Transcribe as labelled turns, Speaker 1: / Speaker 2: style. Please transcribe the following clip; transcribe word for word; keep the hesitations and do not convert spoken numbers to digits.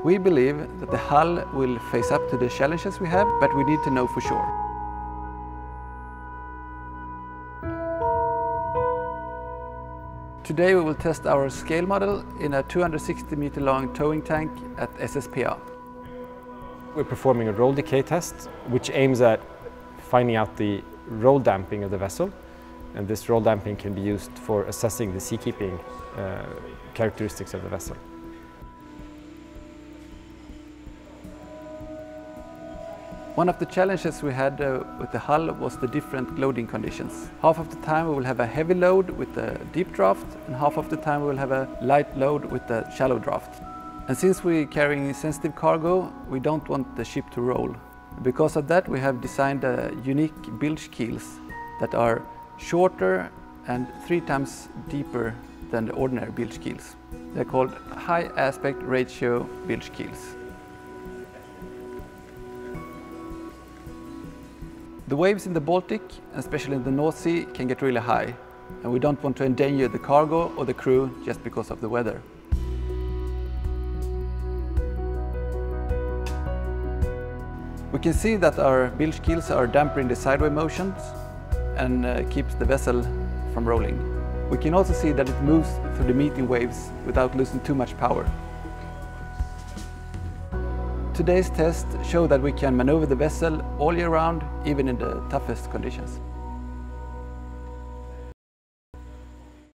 Speaker 1: We believe that the hull will face up to the challenges we have, but we need to know for sure. Today we will test our scale model in a two hundred sixty meter long towing tank at S S P A.
Speaker 2: We're performing a roll decay test, which aims at finding out the roll damping of the vessel. And this roll damping can be used for assessing the seakeeping uh, characteristics of the vessel.
Speaker 1: One of the challenges we had uh, with the hull was the different loading conditions. Half of the time we will have a heavy load with a deep draft, and half of the time we will have a light load with a shallow draft. And since we're carrying sensitive cargo, we don't want the ship to roll. Because of that, we have designed a unique bilge keels that are shorter and three times deeper than the ordinary bilge keels. They're called high aspect ratio bilge keels. The waves in the Baltic, especially in the North Sea, can get really high, and we don't want to endanger the cargo or the crew just because of the weather. We can see that our bilge keels are dampening the sideway motions and uh, keeps the vessel from rolling. We can also see that it moves through the meeting waves without losing too much power. Today's tests show that we can maneuver the vessel all year round, even in the toughest conditions.